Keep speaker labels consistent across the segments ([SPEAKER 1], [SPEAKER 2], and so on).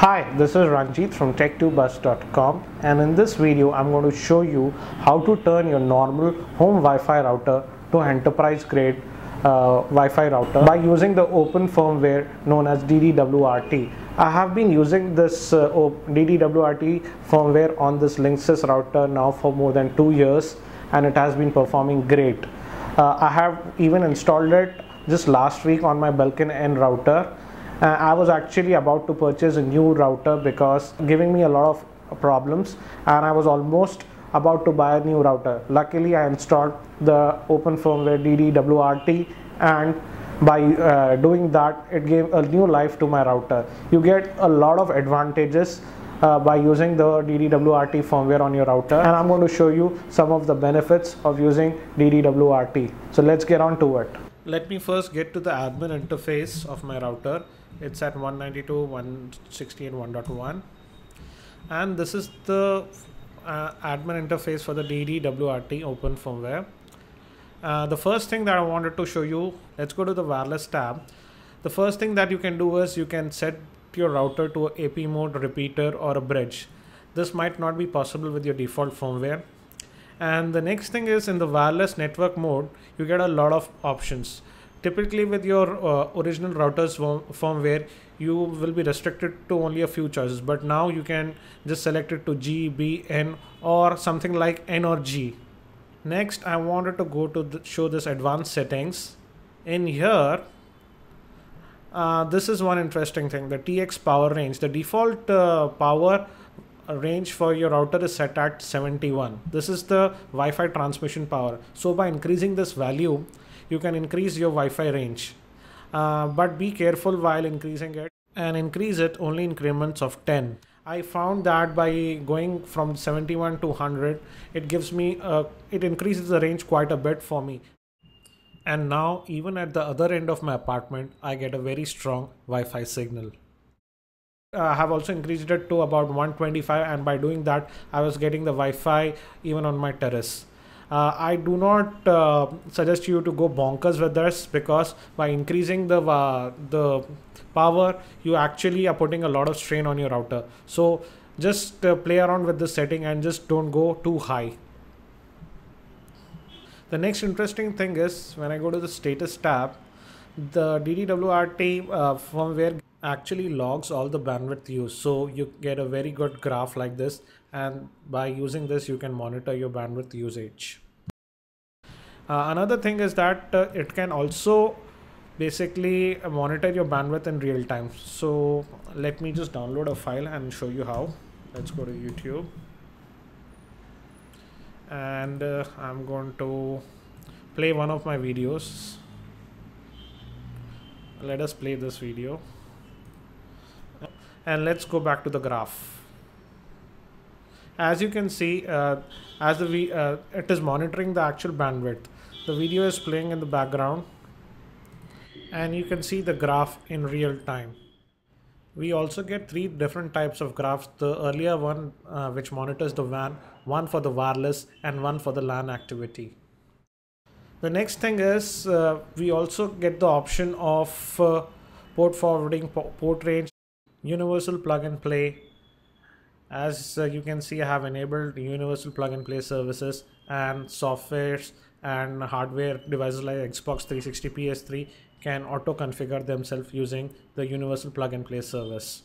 [SPEAKER 1] Hi, this is Ranjit from tech2bus.com, and in this video I'm going to show you how to turn your normal home Wi-Fi router to enterprise grade Wi-Fi router by using the open firmware known as ddwrt. I have been using this ddwrt firmware on this Linksys router now for more than 2 years, and it has been performing great. I have even installed it just last week on my Belkin N router. I was actually about to purchase a new router because giving me a lot of problems, and I was almost about to buy a new router. Luckily, I installed the open firmware ddwrt, and by doing that, it gave a new life to my router. You get a lot of advantages by using the ddwrt firmware on your router, and I'm going to show you some of the benefits of using ddwrt. So let's get on to it. Let me first get to the admin interface of my router. It's at 192.168.1.1, and this is the admin interface for the ddwrt open firmware. The first thing that I wanted to show you, let's go to the wireless tab. The first thing that you can do is you can set your router to a AP mode, repeater, or a bridge. This might not be possible with your default firmware. And the next thing is, in the wireless network mode, you get a lot of options. Typically with your original router's firmware, you will be restricted to only a few choices, but now you can just select it to G, B, N, or something like N or G. Next, I wanted to go to show this advanced settings. In here, this is one interesting thing, the TX power range. The default power range for your router is set at 71. This is the Wi-Fi transmission power. So by increasing this value, you can increase your Wi-Fi range, but be careful while increasing it, and increase it only increments of 10. I found that by going from 71 to 100, it gives me it increases the range quite a bit for me. And now even at the other end of my apartment, I get a very strong Wi-Fi signal. I have also increased it to about 125, and by doing that, I was getting the Wi-Fi even on my terrace. I do not suggest you to go bonkers with this, because by increasing the power, you actually are putting a lot of strain on your router. So just play around with this setting and just don't go too high. The next interesting thing is, when I go to the status tab, the ddwrt firmware actually logs all the bandwidth used, so you get a very good graph like this, and by using this you can monitor your bandwidth usage. Another thing is that it can also basically monitor your bandwidth in real time. So let me just download a file and show you how. Let's go to YouTube, and I'm going to play one of my videos. Let us play this video, and let's go back to the graph. As you can see, it is monitoring the actual bandwidth. The video is playing in the background, and you can see the graph in real time. We also get 3 different types of graphs. The earlier one, which monitors the WAN, one for the wireless, and one for the LAN activity. The next thing is, we also get the option of port forwarding, port range, universal plug and play. As you can see, I have enabled universal plug and play services, and softwares and hardware devices like Xbox 360, PS3 can auto configure themselves using the universal plug and play service.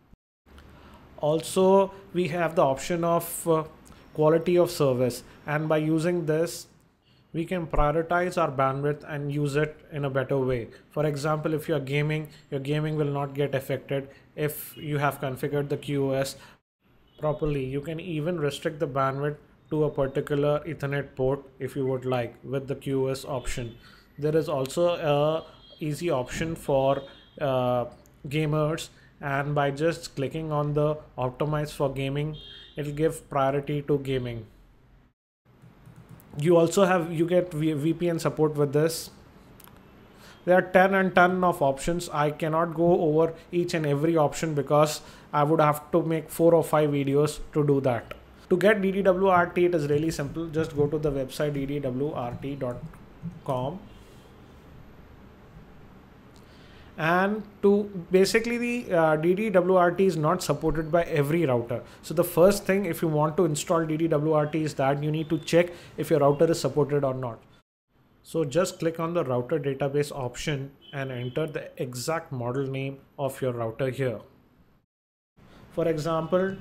[SPEAKER 1] Also, we have the option of quality of service, and by using this, we can prioritize our bandwidth and use it in a better way. For example, if you're gaming, your gaming will not get affected if you have configured the QoS properly. You can even restrict the bandwidth to a particular Ethernet port if you would like with the QoS option. There is also a easy option for gamers, and by just clicking on the optimize for gaming, it will give priority to gaming. You get VPN support with this. There are 10 and ton of options. I cannot go over each and every option because I would have to make 4 or 5 videos to do that. To get ddwrt, it is really simple. Just go to the website ddwrt.com, And to basically the ddwrt is not supported by every router. So the first thing, if you want to install ddwrt, is that you need to check if your router is supported or not. So just click on the router database option and enter the exact model name of your router here. For example,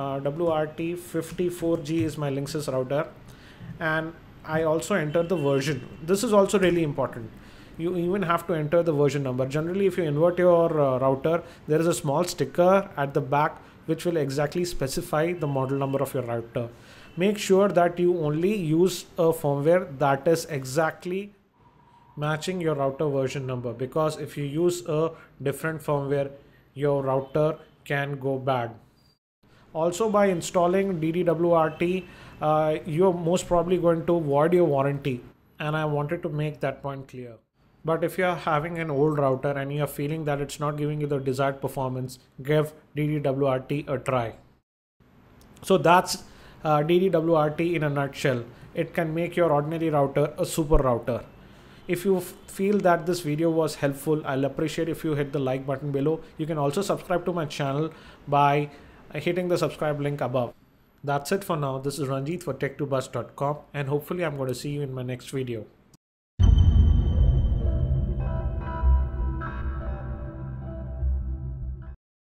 [SPEAKER 1] WRT54G is my Linksys router, and I also enter the version. This is also really important. You even have to enter the version number. Generally, if you invert your router, there is a small sticker at the back which will exactly specify the model number of your router. Make sure that you only use a firmware that is exactly matching your router version number, because if you use a different firmware, your router can go bad. Also, by installing ddwrt, you're most probably going to void your warranty, and I wanted to make that point clear. But if you're having an old router and you're feeling that it's not giving you the desired performance, give ddwrt a try. So that's ddwrt in a nutshell. It can make your ordinary router a super router. If you feel that this video was helpful, I'll appreciate if you hit the like button below. You can also subscribe to my channel by hitting the subscribe link above. That's it for now. This is Ranjit for tech2bus.com, and hopefully I'm going to see you in my next video.